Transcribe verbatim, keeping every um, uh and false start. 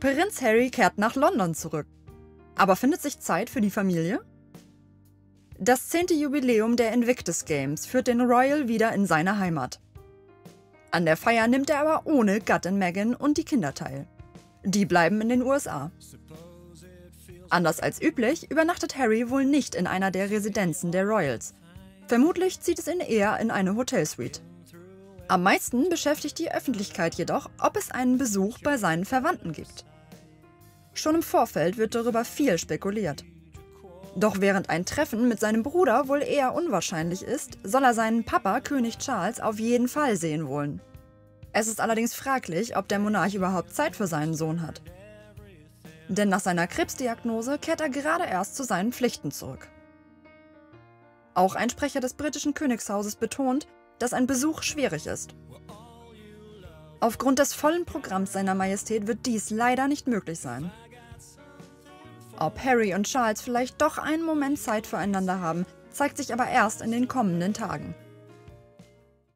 Prinz Harry kehrt nach London zurück. Aber findet sich Zeit für die Familie? Das zehnte Jubiläum der Invictus Games führt den Royal wieder in seine Heimat. An der Feier nimmt er aber ohne Gattin Meghan und die Kinder teil. Die bleiben in den U S A. Anders als üblich übernachtet Harry wohl nicht in einer der Residenzen der Royals. Vermutlich zieht es ihn eher in eine Hotelsuite. Am meisten beschäftigt die Öffentlichkeit jedoch, ob es einen Besuch bei seinen Verwandten gibt. Schon im Vorfeld wird darüber viel spekuliert. Doch während ein Treffen mit seinem Bruder wohl eher unwahrscheinlich ist, soll er seinen Papa, König Charles, auf jeden Fall sehen wollen. Es ist allerdings fraglich, ob der Monarch überhaupt Zeit für seinen Sohn hat. Denn nach seiner Krebsdiagnose kehrt er gerade erst zu seinen Pflichten zurück. Auch ein Sprecher des britischen Königshauses betont, dass ein Besuch schwierig ist. Aufgrund des vollen Programms seiner Majestät wird dies leider nicht möglich sein. Ob Harry und Charles vielleicht doch einen Moment Zeit füreinander haben, zeigt sich aber erst in den kommenden Tagen.